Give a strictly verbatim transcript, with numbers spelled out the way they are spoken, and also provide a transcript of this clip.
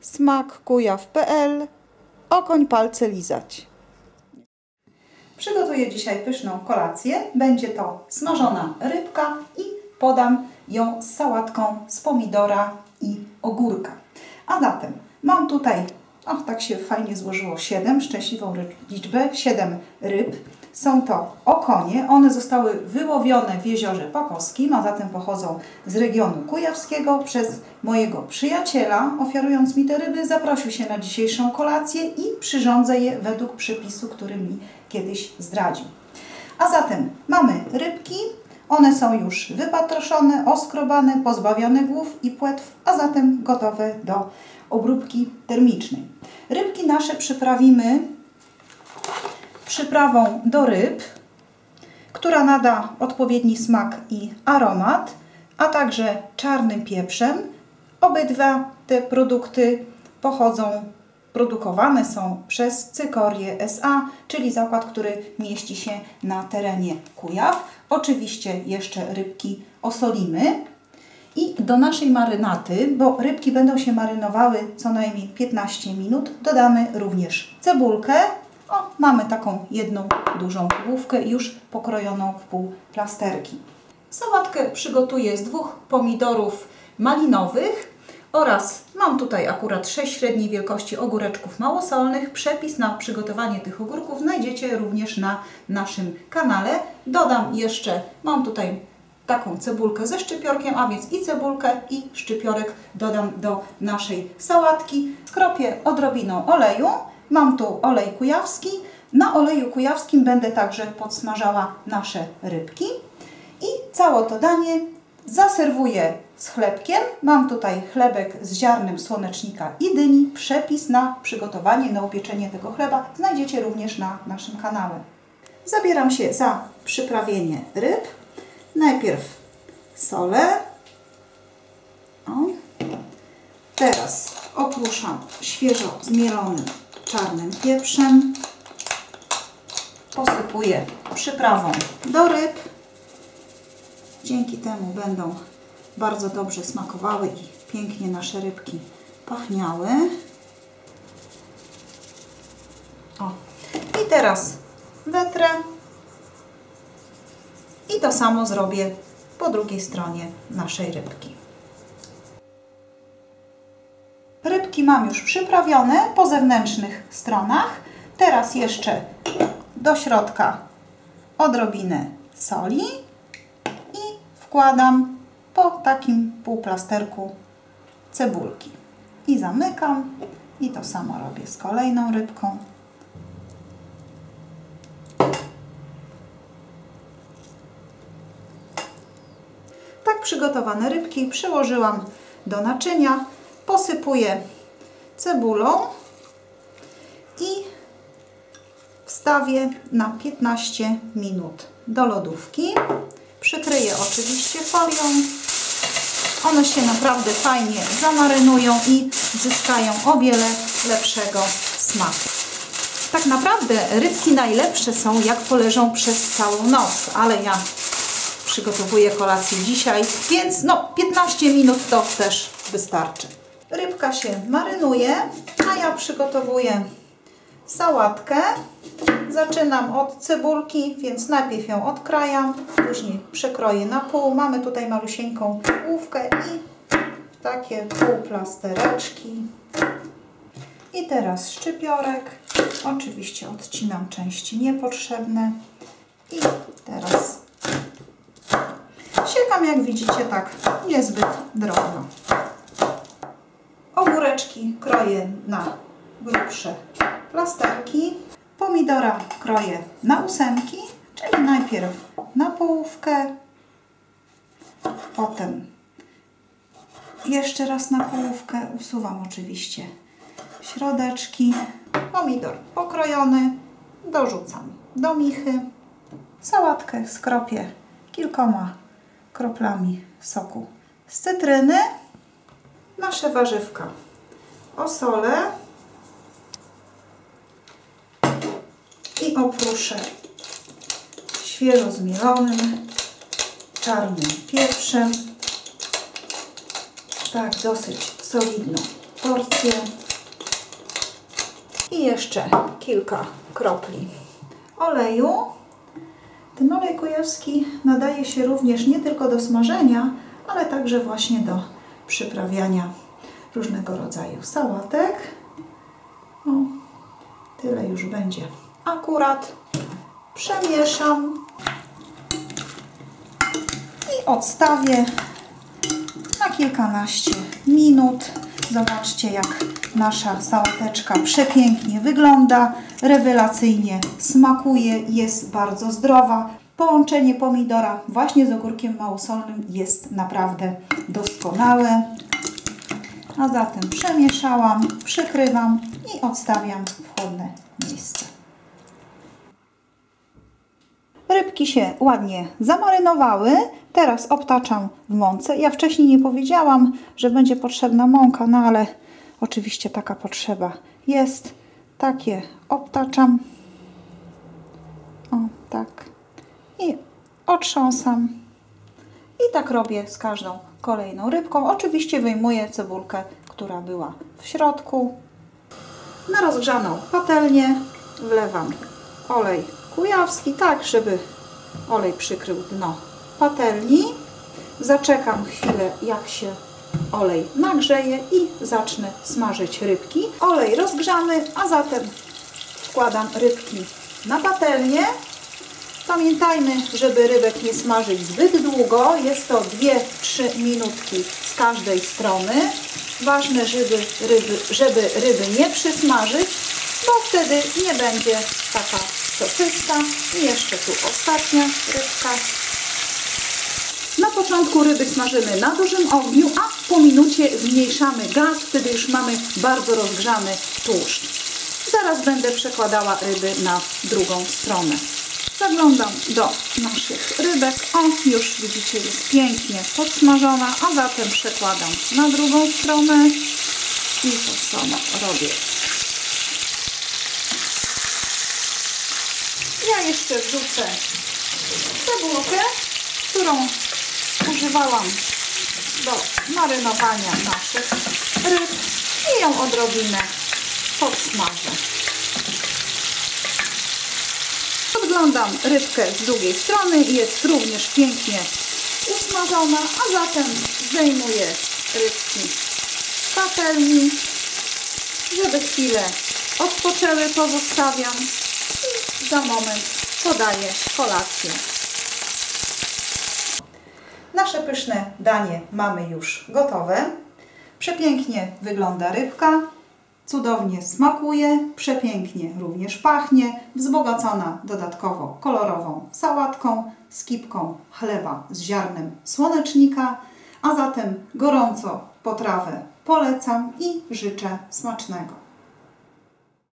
smak kujaw kropka p l. Okoń palce lizać. Przygotuję dzisiaj pyszną kolację. Będzie to smażona rybka i podam ją z sałatką z pomidora i ogórka. A zatem mam tutaj, o tak się fajnie złożyło, siedem, szczęśliwą liczbę, siedem ryb. Są to okonie, one zostały wyłowione w jeziorze Pakowskim, a zatem pochodzą z regionu kujawskiego. Przez mojego przyjaciela, ofiarując mi te ryby, zaprosił się na dzisiejszą kolację i przyrządzę je według przepisu, który mi kiedyś zdradził. A zatem mamy rybki, one są już wypatroszone, oskrobane, pozbawione głów i płetw, a zatem gotowe do obróbki termicznej. Rybki nasze przyprawimy przyprawą do ryb, która nada odpowiedni smak i aromat, a także czarnym pieprzem. Obydwa te produkty pochodzą, produkowane są przez Cykorię S A, czyli zakład, który mieści się na terenie Kujaw. Oczywiście jeszcze rybki osolimy. I do naszej marynaty, bo rybki będą się marynowały co najmniej piętnaście minut, dodamy również cebulkę. O, mamy taką jedną dużą główkę już pokrojoną w pół plasterki. Sałatkę przygotuję z dwóch pomidorów malinowych oraz mam tutaj akurat sześć średniej wielkości ogóreczków małosolnych. Przepis na przygotowanie tych ogórków znajdziecie również na naszym kanale. Dodam jeszcze, mam tutaj taką cebulkę ze szczypiorkiem, a więc i cebulkę, i szczypiorek dodam do naszej sałatki. Skropię odrobiną oleju. Mam tu olej kujawski. Na oleju kujawskim będę także podsmażała nasze rybki. I całe to danie zaserwuję z chlebkiem. Mam tutaj chlebek z ziarnem słonecznika i dyni. Przepis na przygotowanie, na upieczenie tego chleba znajdziecie również na naszym kanale. Zabieram się za przyprawienie ryb. Najpierw solę. O. Teraz oprószam świeżo zmielonym czarnym pieprzem. Posypuję przyprawą do ryb. Dzięki temu będą bardzo dobrze smakowały i pięknie nasze rybki pachniały. O. I teraz wetrę. I to samo zrobię po drugiej stronie naszej rybki. Rybki mam już przyprawione po zewnętrznych stronach. Teraz jeszcze do środka odrobinę soli i wkładam po takim półplasterku cebulki. I zamykam. I to samo robię z kolejną rybką. Tak przygotowane rybki przyłożyłam do naczynia. Posypuję cebulą i wstawię na piętnaście minut do lodówki. Przykryję oczywiście folią. One się naprawdę fajnie zamarynują i zyskają o wiele lepszego smaku. Tak naprawdę rybki najlepsze są, jak poleżą przez całą noc, ale ja przygotowuję kolację dzisiaj, więc no piętnaście minut to też wystarczy. Rybka się marynuje, a ja przygotowuję sałatkę. Zaczynam od cebulki, więc najpierw ją odkrajam, później przekroję na pół. Mamy tutaj malusieńką główkę i takie półplastereczki. I teraz szczypiorek. Oczywiście odcinam części niepotrzebne. I teraz siekam, jak widzicie, tak niezbyt drobno. Ogóreczki kroję na grubsze plasterki. Pomidora kroję na ósemki, czyli najpierw na połówkę, potem jeszcze raz na połówkę. Usuwam oczywiście środeczki. Pomidor pokrojony dorzucam do michy. Sałatkę skropię kilkoma kroplami soku z cytryny. Nasze warzywka osolę i oprószę świeżo zmielonym czarnym pieprzem. Tak, dosyć solidną porcję. I jeszcze kilka kropli oleju. Ten olej kujawski nadaje się również nie tylko do smażenia, ale także właśnie do przyprawiania różnego rodzaju sałatek. O, tyle już będzie. Akurat przemieszam i odstawię na kilkanaście minut. Zobaczcie, jak nasza sałateczka przepięknie wygląda, rewelacyjnie smakuje, jest bardzo zdrowa. Połączenie pomidora właśnie z ogórkiem małosolnym jest naprawdę doskonałe. A zatem przemieszałam, przykrywam i odstawiam w chłodne miejsce. Rybki się ładnie zamarynowały. Teraz obtaczam w mące. Ja wcześniej nie powiedziałam, że będzie potrzebna mąka, no ale oczywiście taka potrzeba jest. Takie obtaczam. O, tak. I otrząsam. I tak robię z każdą kolejną rybką. Oczywiście wyjmuję cebulkę, która była w środku. Na rozgrzaną patelnię wlewam olej kujawski, tak żeby olej przykrył dno patelni. Zaczekam chwilę, jak się olej nagrzeje i zacznę smażyć rybki. Olej rozgrzany, a zatem wkładam rybki na patelnię. Pamiętajmy, żeby rybek nie smażyć zbyt długo. Jest to dwie trzy minutki z każdej strony. Ważne, żeby ryby, żeby ryby nie przysmażyć, bo wtedy nie będzie taka soczysta. I jeszcze tu ostatnia rybka. Na początku ryby smażymy na dużym ogniu, a po minucie zmniejszamy gaz. Wtedy już mamy bardzo rozgrzany tłuszcz. Zaraz będę przekładała ryby na drugą stronę. Zaglądam do naszych rybek. O, już widzicie, jest pięknie podsmażona, a zatem przekładam na drugą stronę i to samo robię. Ja jeszcze wrzucę cebulkę, którą używałam do marynowania naszych ryb i ją odrobinę podsmażę. Podglądam rybkę z drugiej strony, jest również pięknie usmażona, a zatem zdejmuję rybki z patelni, żeby chwilę odpoczęły, pozostawiam i za moment podaję kolację. Nasze pyszne danie mamy już gotowe. Przepięknie wygląda rybka. Cudownie smakuje, przepięknie również pachnie, wzbogacona dodatkowo kolorową sałatką z kipką chleba z ziarnem słonecznika, a zatem gorąco potrawę polecam i życzę smacznego.